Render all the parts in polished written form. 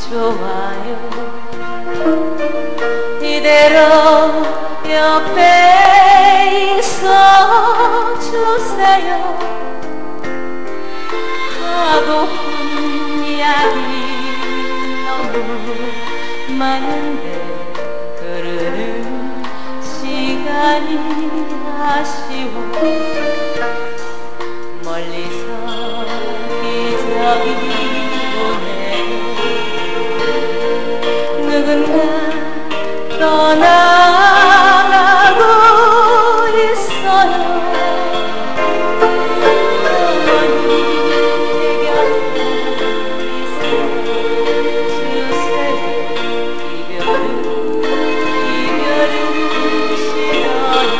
좋아요. 이대로 옆에 있어 주세요. 하고픈 이야기 너무 많은데 흐르는 시간이 아쉬워. 멀리서 기저귀 보내요. 누군가 떠나가고 있어요. 어머니 곁에 있어 주세요. 이별은 싫어요.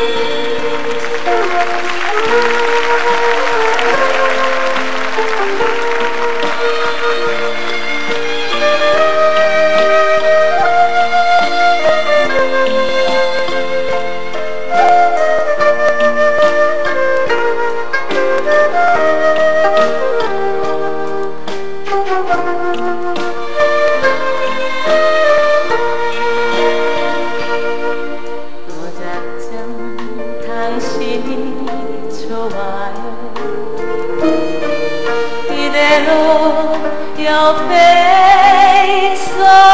무작정 당신이 좋아요. 이대로 옆에 있어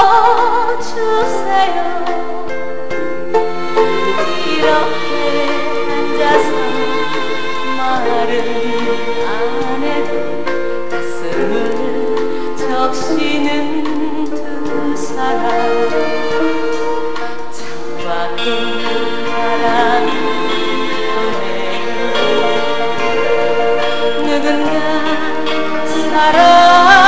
주세요. 이렇게 앉아서 말은 안 해도 가슴을 적시는 두 사람. 창밖에 바람이 부네요. 누군가 사랑